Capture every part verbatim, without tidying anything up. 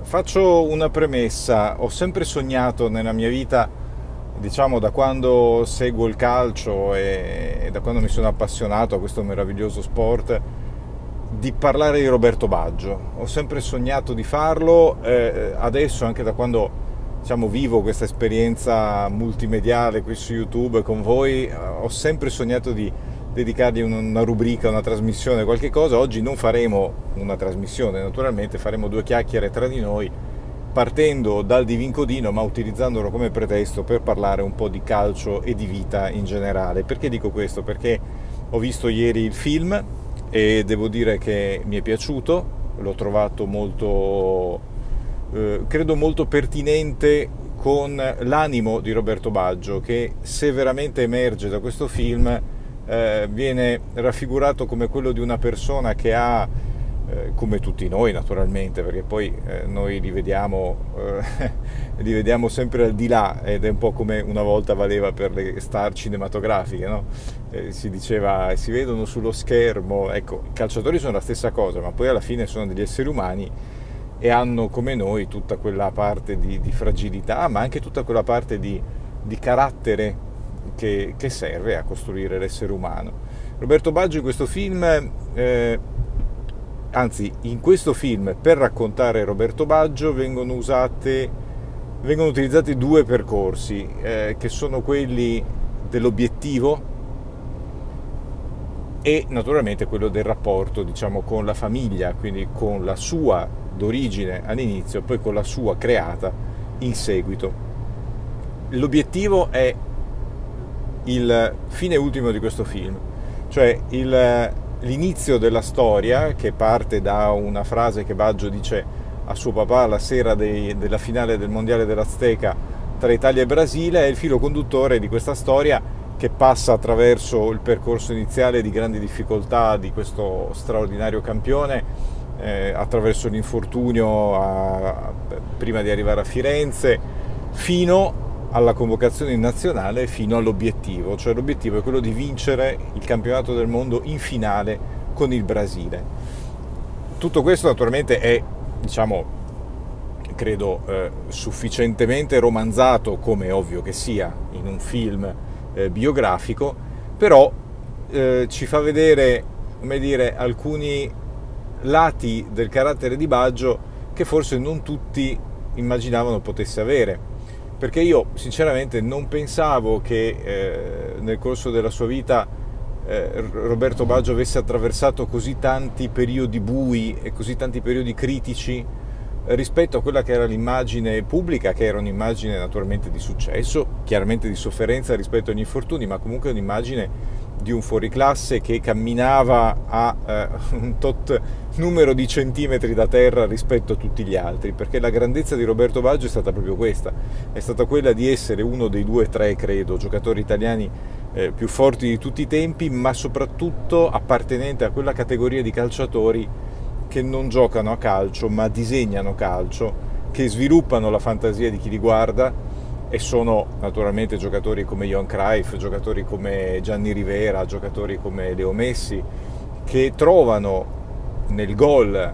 faccio una premessa. Ho sempre sognato nella mia vita, diciamo da quando seguo il calcio e, e da quando mi sono appassionato a questo meraviglioso sport, di parlare di Roberto Baggio. Ho sempre sognato di farlo, eh, adesso anche da quando diciamo, vivo questa esperienza multimediale qui su YouTube con voi, eh, ho sempre sognato di dedicargli una rubrica, una trasmissione, qualche cosa. Oggi non faremo una trasmissione, naturalmente faremo due chiacchiere tra di noi, partendo dal Di Vincodino, ma utilizzandolo come pretesto per parlare un po' di calcio e di vita in generale. Perché dico questo? Perché ho visto ieri il film e devo dire che mi è piaciuto, l'ho trovato molto, eh, credo molto pertinente con l'animo di Roberto Baggio, che se veramente emerge da questo film eh, viene raffigurato come quello di una persona che ha, eh, come tutti noi naturalmente, perché poi eh, noi li vediamo, eh, li vediamo sempre al di là, ed è un po' come una volta valeva per le star cinematografiche, no? Eh, si diceva si vedono sullo schermo. Ecco, i calciatori sono la stessa cosa, ma poi alla fine sono degli esseri umani e hanno come noi tutta quella parte di, di fragilità, ma anche tutta quella parte di, di carattere che, che serve a costruire l'essere umano. Roberto Baggio in questo film, eh, anzi in questo film per raccontare Roberto Baggio vengono usate vengono utilizzati due percorsi, eh, che sono quelli dell'obiettivo e naturalmente quello del rapporto, diciamo, con la famiglia, quindi con la sua d'origine all'inizio, poi con la sua creata in seguito. L'obiettivo è il fine ultimo di questo film, cioè il, l'inizio della storia, che parte da una frase che Baggio dice a suo papà la sera dei, della finale del mondiale dell'Azteca tra Italia e Brasile. È il filo conduttore di questa storia, che passa attraverso il percorso iniziale di grandi difficoltà di questo straordinario campione, eh, attraverso l'infortunio a, a, prima di arrivare a Firenze, fino alla convocazione in nazionale, fino all'obiettivo. Cioè l'obiettivo è quello di vincere il campionato del mondo in finale con il Brasile. Tutto questo naturalmente è, diciamo, credo eh, sufficientemente romanzato, come è ovvio che sia in un film eh, biografico, però eh, ci fa vedere, come dire, alcuni lati del carattere di Baggio che forse non tutti immaginavano potesse avere, perché io sinceramente non pensavo che eh, nel corso della sua vita eh, Roberto Baggio avesse attraversato così tanti periodi bui e così tanti periodi critici rispetto a quella che era l'immagine pubblica, che era un'immagine naturalmente di successo, chiaramente di sofferenza rispetto agli infortuni, ma comunque un'immagine di un fuoriclasse che camminava a eh, un tot numero di centimetri da terra rispetto a tutti gli altri, perché la grandezza di Roberto Baggio è stata proprio questa, è stata quella di essere uno dei due o tre, credo, giocatori italiani eh, più forti di tutti i tempi, ma soprattutto appartenente a quella categoria di calciatori che non giocano a calcio ma disegnano calcio, che sviluppano la fantasia di chi li guarda, e sono naturalmente giocatori come Johan Cruyff, giocatori come Gianni Rivera, giocatori come Leo Messi, che trovano nel gol,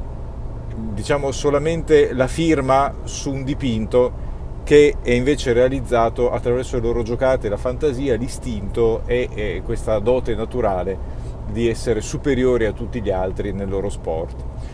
diciamo, solamente la firma su un dipinto che è invece realizzato attraverso le loro giocate, la fantasia, l'istinto e, e questa dote naturale di essere superiori a tutti gli altri nel loro sport.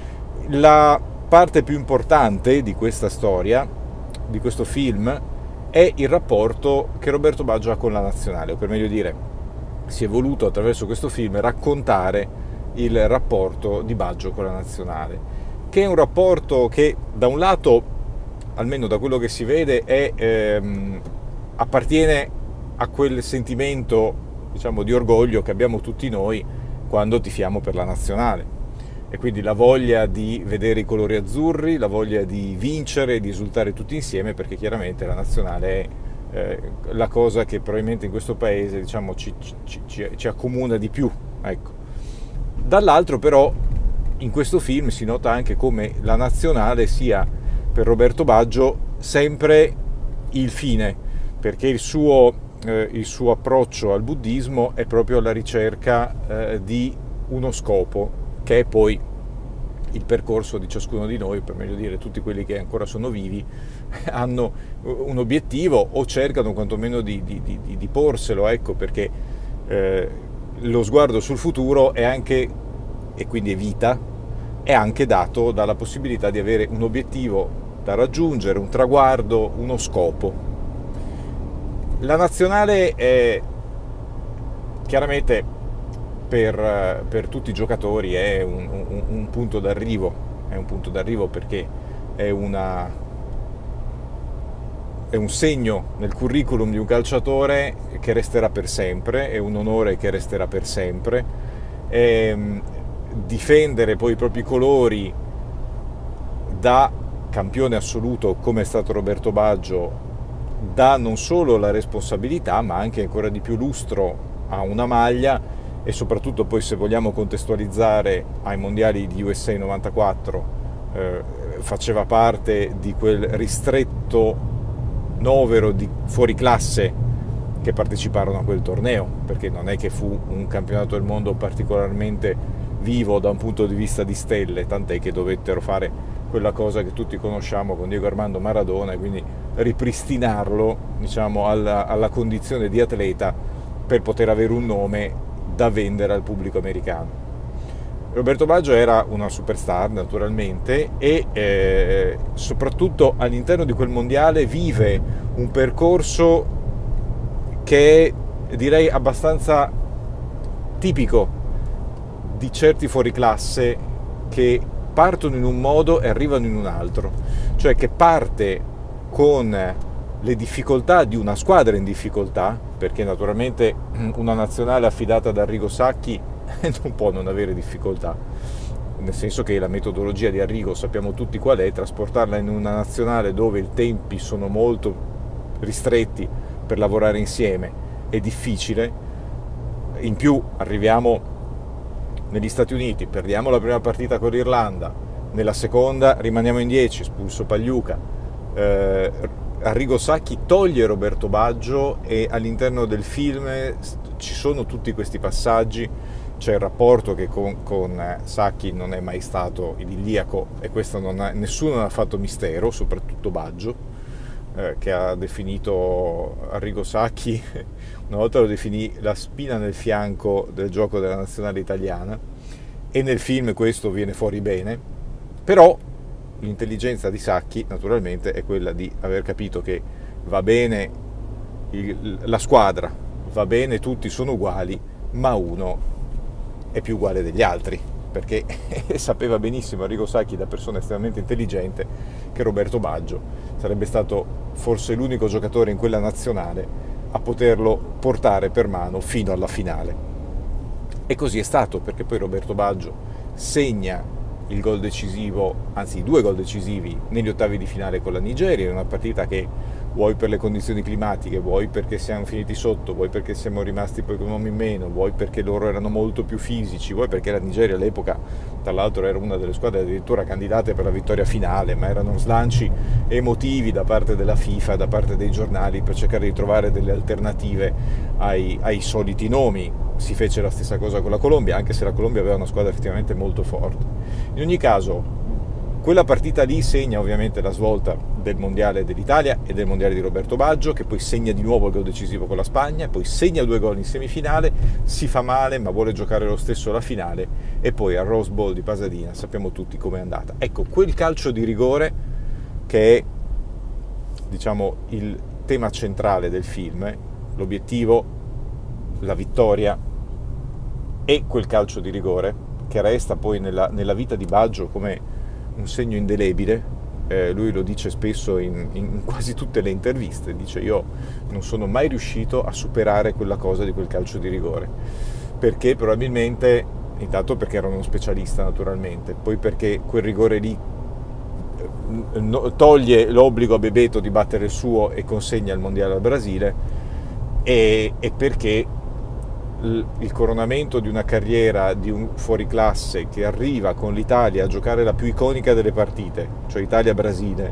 La parte più importante di questa storia, di questo film, è il rapporto che Roberto Baggio ha con la nazionale, o per meglio dire, si è voluto attraverso questo film raccontare il rapporto di Baggio con la nazionale, che è un rapporto che da un lato, almeno da quello che si vede, è, ehm, appartiene a quel sentimento, diciamo, di orgoglio che abbiamo tutti noi quando tifiamo per la nazionale, e quindi la voglia di vedere i colori azzurri, la voglia di vincere, di esultare tutti insieme, perché chiaramente la nazionale è eh, la cosa che probabilmente in questo paese, diciamo, ci, ci, ci, ci accomuna di più, ecco. Dall'altro però in questo film si nota anche come la nazionale sia per Roberto Baggio sempre il fine, perché il suo Eh, il suo approccio al buddismo è proprio la ricerca eh, di uno scopo, che è poi il percorso di ciascuno di noi, per meglio dire tutti quelli che ancora sono vivi, hanno un obiettivo o cercano quantomeno di, di, di, di porselo, ecco, perché eh, lo sguardo sul futuro è anche, e quindi è vita, è anche dato dalla possibilità di avere un obiettivo da raggiungere, un traguardo, uno scopo. La nazionale è chiaramente per, per tutti i giocatori è un, un, un punto d'arrivo, è un punto d'arrivo perché è, una, è un segno nel curriculum di un calciatore che resterà per sempre, è un onore che resterà per sempre. E, difendere poi i propri colori da campione assoluto come è stato Roberto Baggio dà non solo la responsabilità ma anche ancora di più lustro a una maglia, e soprattutto poi, se vogliamo contestualizzare, ai mondiali di U S A novantaquattro eh, faceva parte di quel ristretto novero di fuoriclasse che parteciparono a quel torneo, perché non è che fu un campionato del mondo particolarmente vivo da un punto di vista di stelle, tant'è che dovettero fare quella cosa che tutti conosciamo con Diego Armando Maradona, e quindi ripristinarlo, diciamo, alla, alla condizione di atleta per poter avere un nome da vendere al pubblico americano. Roberto Baggio era una superstar naturalmente, e eh, soprattutto all'interno di quel mondiale vive un percorso che è, direi, abbastanza tipico di certi fuoriclasse che partono in un modo e arrivano in un altro, cioè che parte con le difficoltà di una squadra in difficoltà, perché naturalmente una nazionale affidata da Arrigo Sacchi non può non avere difficoltà, nel senso che la metodologia di Arrigo sappiamo tutti qual è, trasportarla in una nazionale dove i tempi sono molto ristretti per lavorare insieme è difficile. In più arriviamo negli Stati Uniti, perdiamo la prima partita con l'Irlanda, nella seconda rimaniamo in dieci, espulso Pagliuca, eh, Arrigo Sacchi toglie Roberto Baggio e all'interno del film ci sono tutti questi passaggi. C'è il rapporto che con, con Sacchi non è mai stato idilliaco, e questo non ha, nessuno ne ha fatto mistero, soprattutto Baggio, eh, che ha definito Arrigo Sacchi, una volta lo definì la spina nel fianco del gioco della nazionale italiana, e nel film questo viene fuori bene. Però l'intelligenza di Sacchi naturalmente è quella di aver capito che va bene il, la squadra, va bene tutti sono uguali, ma uno è più uguale degli altri, perché sapeva benissimo Arrigo Sacchi, da persona estremamente intelligente, che Roberto Baggio sarebbe stato forse l'unico giocatore in quella nazionale a poterlo portare per mano fino alla finale. E così è stato, perché poi Roberto Baggio segna il gol decisivo, anzi i due gol decisivi negli ottavi di finale con la Nigeria, in una partita che, vuoi per le condizioni climatiche, vuoi perché siamo finiti sotto, vuoi perché siamo rimasti poi con un uomo in meno, vuoi perché loro erano molto più fisici, vuoi perché la Nigeria all'epoca, tra l'altro, era una delle squadre addirittura candidate per la vittoria finale, ma erano slanci emotivi da parte della FIFA, da parte dei giornali, per cercare di trovare delle alternative ai, ai soliti nomi. Si fece la stessa cosa con la Colombia, anche se la Colombia aveva una squadra effettivamente molto forte. In ogni caso, quella partita lì segna ovviamente la svolta del mondiale dell'Italia e del mondiale di Roberto Baggio, che poi segna di nuovo il gol decisivo con la Spagna, poi segna due gol in semifinale, si fa male ma vuole giocare lo stesso la finale, e poi al Rose Bowl di Pasadena sappiamo tutti com'è andata. Ecco, quel calcio di rigore che è, diciamo, il tema centrale del film, l'obiettivo, la vittoria, e quel calcio di rigore che resta poi nella, nella vita di Baggio come un segno indelebile. Eh, lui lo dice spesso in, in quasi tutte le interviste, dice: io non sono mai riuscito a superare quella cosa di quel calcio di rigore, perché probabilmente, intanto perché era uno specialista naturalmente, poi perché quel rigore lì toglie l'obbligo a Bebeto di battere il suo e consegna il mondiale al Brasile, e, e perché il coronamento di una carriera di un fuoriclasse che arriva con l'Italia a giocare la più iconica delle partite, cioè Italia-Brasile,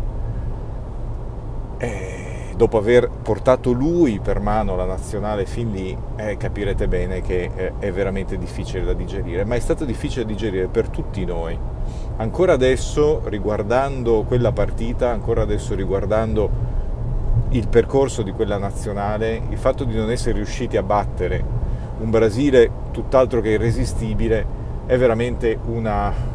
eh, dopo aver portato lui per mano la nazionale fin lì, eh, capirete bene che eh, è veramente difficile da digerire, ma è stato difficile da digerire per tutti noi, ancora adesso, riguardando quella partita, ancora adesso riguardando il percorso di quella nazionale, il fatto di non essere riusciti a battere un Brasile tutt'altro che irresistibile è veramente una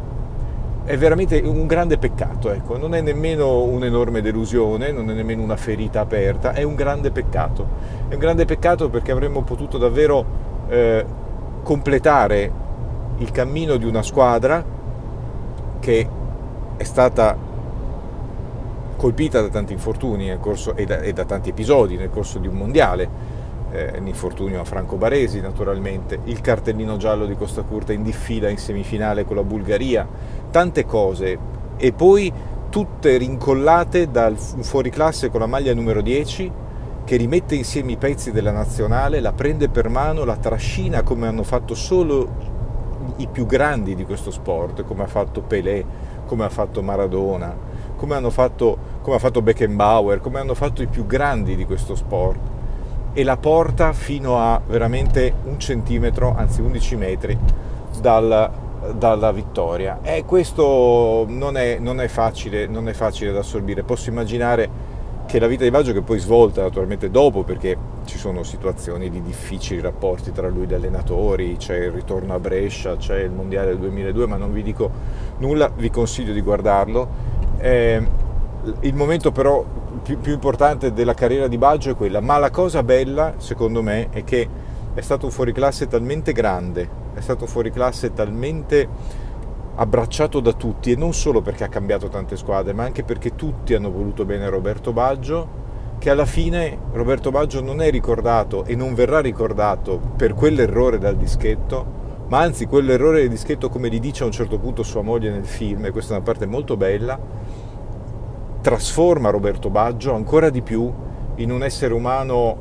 è veramente un grande peccato, ecco. Non è nemmeno un'enorme delusione, non è nemmeno una ferita aperta, è un grande peccato. È un grande peccato perché avremmo potuto davvero eh, completare il cammino di una squadra che è stata colpita da tanti infortuni nel corso, e, da, e da tanti episodi nel corso di un mondiale. Eh, l'infortunio a Franco Baresi naturalmente, il cartellino giallo di Costa Curta in diffida in semifinale con la Bulgaria, tante cose, e poi tutte rincollate dal fuoriclasse con la maglia numero dieci che rimette insieme i pezzi della nazionale, la prende per mano, la trascina come hanno fatto solo i più grandi di questo sport, come ha fatto Pelé, come ha fatto Maradona, come hanno fatto, come ha fatto Beckenbauer, come hanno fatto i più grandi di questo sport, e la porta fino a veramente un centimetro, anzi undici metri dal, dalla vittoria. E questo non è, non è facile, non è facile da assorbire. Posso immaginare che la vita di Baggio, che poi svolta naturalmente dopo, perché ci sono situazioni di difficili rapporti tra lui e gli allenatori, c'è il ritorno a Brescia, c'è il mondiale del duemiladue, ma non vi dico nulla, vi consiglio di guardarlo. Eh, il momento però più, più importante della carriera di Baggio è quella, ma la cosa bella secondo me è che è stato un fuoriclasse talmente grande, è stato un fuoriclasse talmente abbracciato da tutti, e non solo perché ha cambiato tante squadre, ma anche perché tutti hanno voluto bene a Roberto Baggio, che alla fine Roberto Baggio non è ricordato e non verrà ricordato per quell'errore dal dischetto, ma anzi quell'errore del dischetto, come gli dice a un certo punto sua moglie nel film, e questa è una parte molto bella, trasforma Roberto Baggio ancora di più in un essere umano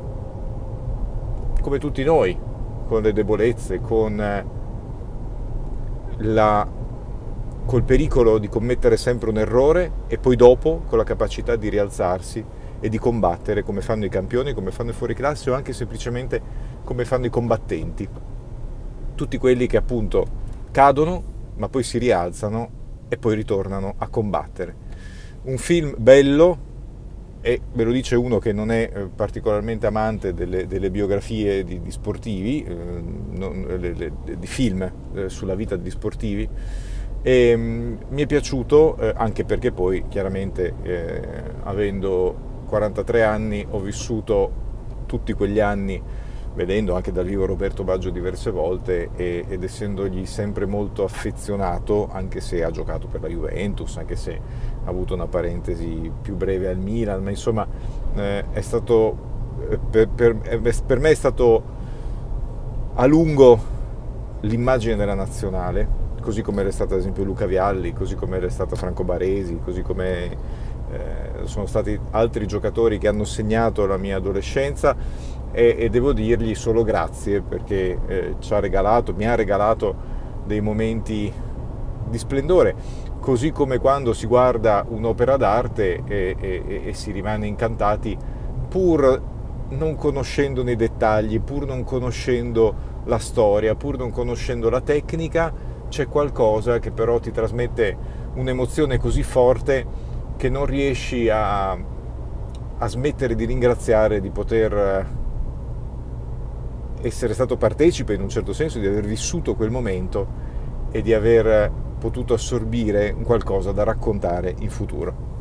come tutti noi, con le debolezze, con la, col pericolo di commettere sempre un errore, e poi dopo con la capacità di rialzarsi e di combattere come fanno i campioni, come fanno i fuoriclasse, o anche semplicemente come fanno i combattenti, tutti quelli che appunto cadono ma poi si rialzano e poi ritornano a combattere. Un film bello, e ve lo dice uno che non è particolarmente amante delle, delle biografie di, di sportivi, eh, non, le, le, di film eh, sulla vita di sportivi, e mh, mi è piaciuto eh, anche perché poi chiaramente eh, avendo quarantatré anni ho vissuto tutti quegli anni vedendo anche dal vivo Roberto Baggio diverse volte, e, ed essendogli sempre molto affezionato, anche se ha giocato per la Juventus, anche se ha avuto una parentesi più breve al Milan, ma insomma eh, è stato per, per, per me è stato a lungo l'immagine della nazionale, così come è stato ad esempio Luca Vialli, così come è stato Franco Baresi, così come eh, sono stati altri giocatori che hanno segnato la mia adolescenza, e, e devo dirgli solo grazie, perché eh, ci ha regalato, mi ha regalato dei momenti di splendore, così come quando si guarda un'opera d'arte e, e, e si rimane incantati pur non conoscendone i dettagli, pur non conoscendo la storia, pur non conoscendo la tecnica, c'è qualcosa che però ti trasmette un'emozione così forte che non riesci a, a smettere di ringraziare di poter essere stato partecipe in un certo senso, di aver vissuto quel momento e di aver potuto assorbire qualcosa da raccontare in futuro.